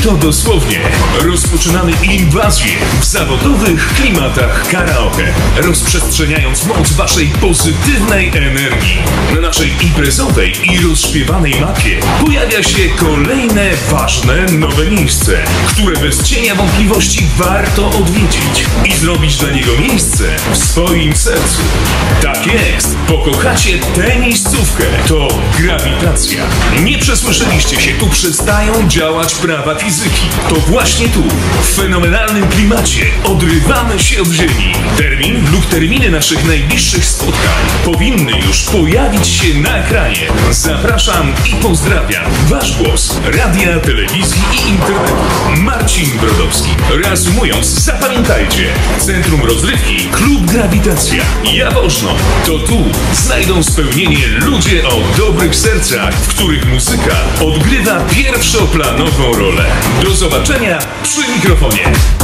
to dosłownie. Rozpoczynamy inwazję w zawodowych klimatach karaoke, rozprzestrzeniając moc waszej pozytywnej energii. Na naszej imprezowej i rozśpiewanej mapie pojawia się kolejne ważne nowe miejsce, które bez cienia wątpliwości warto odwiedzić i zrobić dla niego miejsce w swoim sercu. Tak jest, pokochacie tę miejscówkę. To grawitacja. Nie przesłyszeliście się, tu przestają działać prawa fizyki. To właśnie tu, w fenomenalnym klimacie, odrywamy się od Ziemi. Termin lub terminy naszych najbliższych spotkań powinny już pojawić się na ekranie. Zapraszam i pozdrawiam. Wasz głos, radia, telewizji i internetu. Marcin Brodowski. Reasumując, zapamiętajcie. Centrum rozrywki, klub Grawitacja. Jaworzno. To tu znajdą spełnienie ludzie o dobrych sercach, w których muzyka odgrywa pierwszoplanową rolę. Do zobaczenia przy mikrofonie.